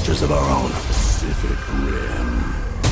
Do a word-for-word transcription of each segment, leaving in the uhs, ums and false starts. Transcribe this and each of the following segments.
monsters of our own. Pacific Rim.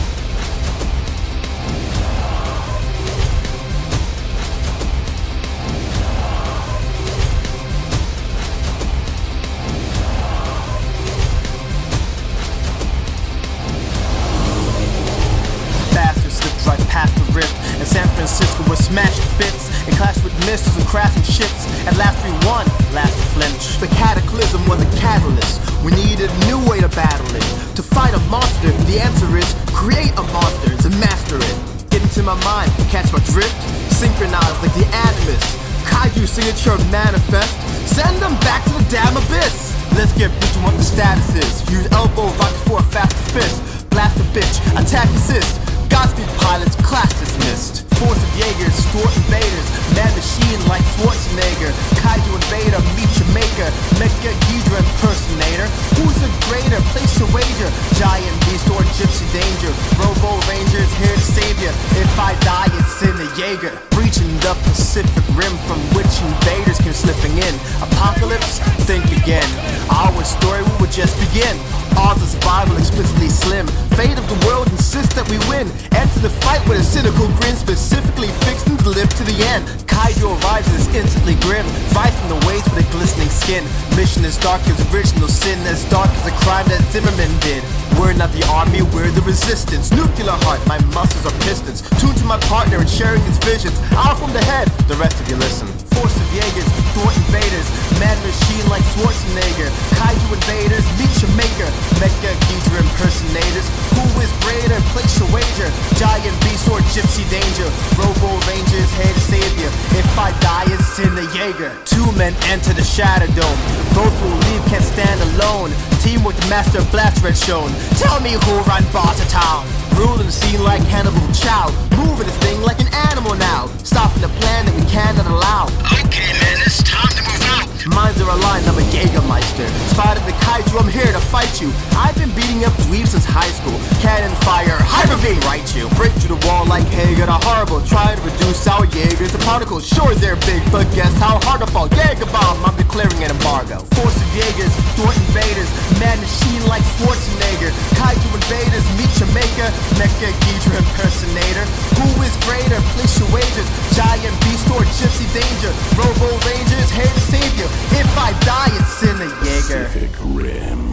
Right past the rift, and San Francisco was smashed to bits and clashed with missiles and crashing ships. At last we won, last to flinch. The cataclysm was a catalyst. We needed a new way to battle it. To fight a monster, the answer is create a monster and master it. Get into my mind, catch my drift, synchronize like the animus. Kaiju signature manifest, send them back to the damn abyss. Let's get rich on what the status is. Use elbow vodka for a faster fist. Blast a bitch, attack assist. Godspeed pilots, class dismissed. Force of Jaegers, Stuart invaders, man machine like Schwarzenegger. Kaiju invader, meet your maker. Mecha Ghidra impersonator. Who's the greater? Place your wager. Giant beast or gypsy danger. Robo Rangers here to save you. If I die, it's in the Jaeger. Breaching the Pacific Rim from which invaders came slipping in. Apocalypse? Think again. Our story will just begin. Odds of survival explicitly slim. Fate of the world insists that we win. Enter the fight with a cynical grin, specifically fixing to live to the end. Kaiju arrives and is instantly grim. Fight from the waves with a glistening skin. Mission as dark as original sin, as dark as the crime that Zimmerman did. We're not the army, we're the resistance. Nuclear heart, my muscles are pistons. Tuned to my partner and sharing his visions. Out from the head, the rest of you listen. Force of Jaegers, Thor invaders, man machine like Schwarzenegger. Kaiju invaders, meet your maker. Mecha Ghidra impersonators. Who is greater? Place your wager. Giant beast or gypsy danger. Robo Rangers here to save you. If I die, it's in the Jaeger. Two men enter the Shadow Dome. Both will leave, can't stand alone. Team with the Master Blast Red shown. Tell me who run bar to town. Ruling the scene like Hannibal Chow. Moving this thing like an animal now. Stopping the plan that we cannot allow. Okay, man, it's time to move out. Minds are aligned, I'm a Jägermeister. Spotted the kaiju, I'm here to fight you. I've been beating up dweebs since high school. Cannon fire, hyper beam, right you. Break through the wall like Hager the Horrible. Try to reduce our Jaegers to particles. Sure they're big, but guess how hard to fall. Jaeger bomb, I'm declaring an embargo. Force of Jaegers, Thor invaders. Man machine like Schwarzenegger. Kaiju invaders, meet your maker. Mecha Ghidra impersonator. Who is greater? Place your wagers. Giant beast or gypsy danger. Robo Rangers here to save you. If I die, it's in the Jaeger. Pacific Rim.